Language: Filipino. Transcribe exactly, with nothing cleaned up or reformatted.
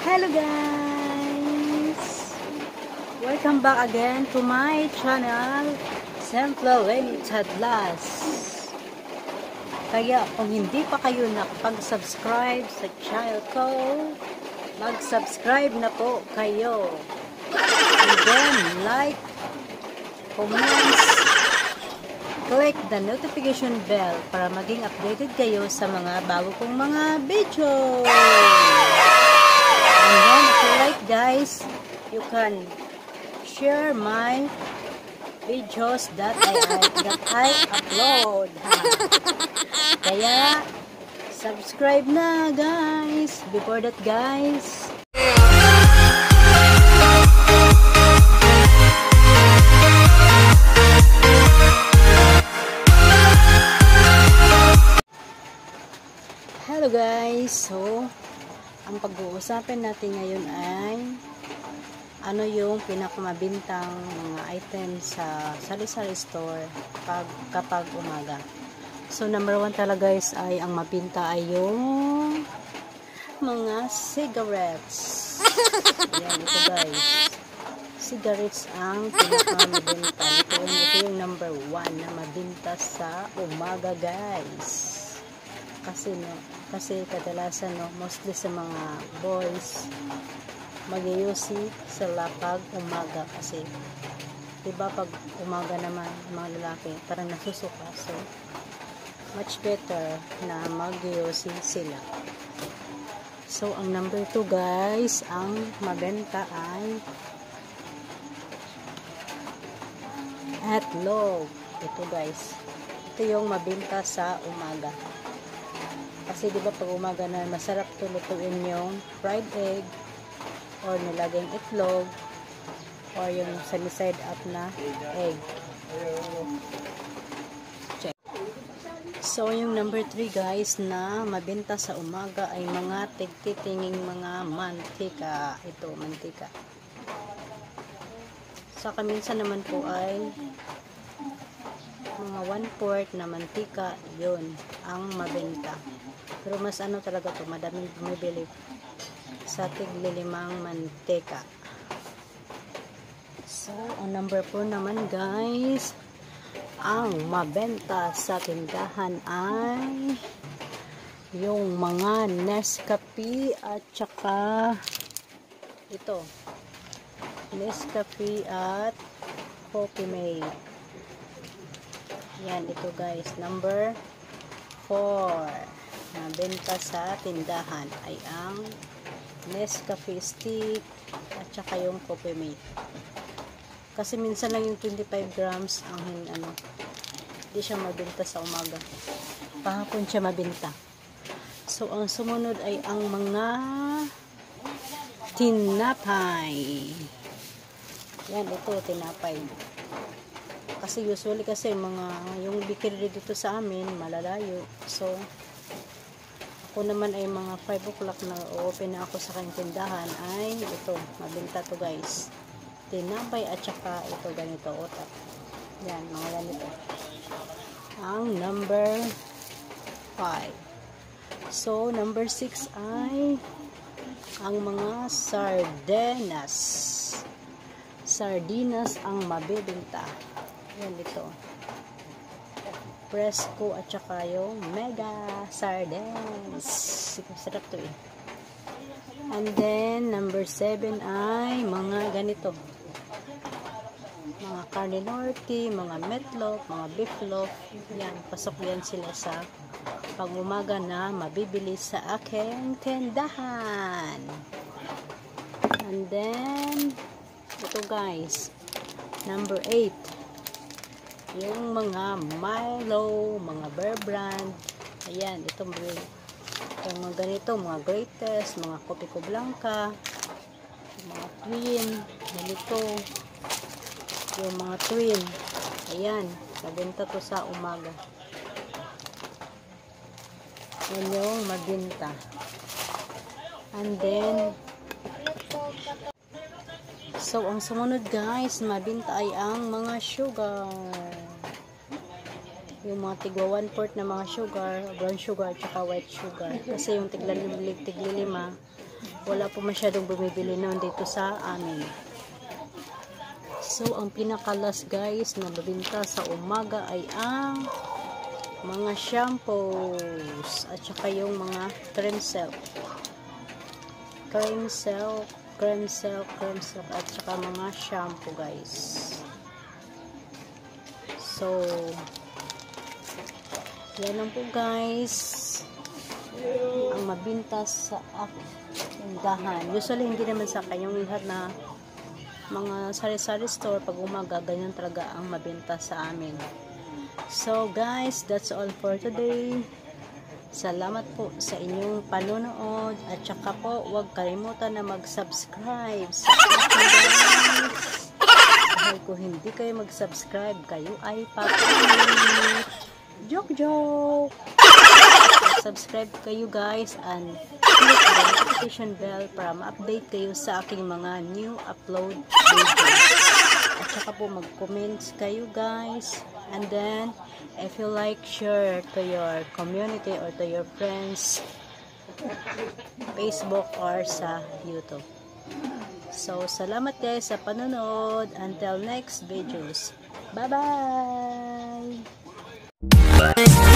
Hello guys! Welcome back again to my channel, Simpleng Tadlas. Kaya kung hindi pa kayo nakapag-subscribe sa channel ko, mag-subscribe na po kayo. And then like, comment, click the notification bell para maging updated kayo sa mga bago kong mga video. And then if you like guys, you can share my videos that I, that I upload. Kaya subscribe na guys. Before that guys, hello guys. So ang pag-uusapan natin ngayon ay ano yung pinakamabintang mga items sa sari-sari store pag, kapag umaga. So number one talaga guys ay ang mabinta ay yung mga cigarettes. Ayan, ito guys. Cigarettes ang pinakamabinta. Ito, ito yung number one na mabinta sa umaga guys. Kasi no, kasi kadalasan no, mostly sa mga boys mag-iusi sila pag umaga kasi diba pag umaga naman mga lalaki parang nasusuka, so much better na mag-iusi sila. So ang number two guys, ang mabenta ay itlog. Ito guys, ito yung mabenta sa umaga. Kasi di ba pag umaga na masarap to lutuin yung fried egg or nilagayang itlog or yung sunny-side up na egg. Check. So yung number three guys na mabenta sa umaga ay mga tigtitinging mga mantika. Ito, mantika. Saka minsan naman po ay mga one fourth na mantika, yun ang mabenta. Pero mas ano talaga to, madaming bumibili sa tiglilimang mantika. So ang number four naman guys, ang mabenta sa tindahan ay yung mga Nescafe at saka ito Nescafe at Coffee Mate. Yan, ito guys, number four na benta sa tindahan ay ang Nescafe stick at saka yung Coffee Mate. Kasi minsan lang yung twenty-five grams ang ano, hindi siya mabenta sa umaga. Pahapon siya mabenta. So ang sumunod ay ang mga tinapay. Yan, ito tinapay. Kasi usually kasi mga yung bikiri dito sa amin malalayo. So ako naman ay mga five o'clock na open na ako sa kanyang tindahan ay ito, mabenta to guys. Tinapay at saka ito ganito, otak. Yan, mga ganito. Ang number five. So number six ay ang mga sardinas. Sardinas ang mabibenta. Yan dito. Fresco at saka yung mega sardines. Sarap to eh. And then number seven ay mga ganito. Mga carne norte, mga meatloaf, mga beef loaf. Yan, pasok yan sila sa pag-umaga na mabibili sa aking tindahan. And then ito guys, number eight. Yung mga Milo, mga Bear Brand. Ayan, ito yung mga ganito, mga Greatest, mga Copico Blanca, mga Twin, ganito. Yung mga Twin. Ayan, mabenta to sa umaga. Yan yung mabenta. And then so ang sumunod guys, mabenta ay ang mga sugar. yung mga tigwa one fourth na mga sugar, brown sugar, at saka white sugar. Kasi yung tigla tigli lima wala po masyadong bumibili noon dito sa amin. So, ang pinakalas guys na babinta sa umaga ay ang mga shampoos at saka yung mga cream silk. Cream silk, cream silk, cream silk at saka mga shampoo guys. So, yan lang po guys ang mabinta sa tindahan. Usually hindi naman sa kanyang lahat na mga sari-sari store pag umaga, ganyan talaga ang mabenta sa amin. So guys, that's all for today. Salamat po sa inyong panonood at saka po huwag kalimutan na mag-subscribe sa akin guys. Dahil kung hindi kayo mag-subscribe, kayo ay papalit. Joke joke. Subscribe kayo guys and click the notification bell para ma-update kayo sa aking mga new upload videos. At saka po mag-comments kayo guys. And then, if you like, share to your community or to your friends, Facebook or sa YouTube. So, salamat guys sa panonood. Until next videos. Bye-bye!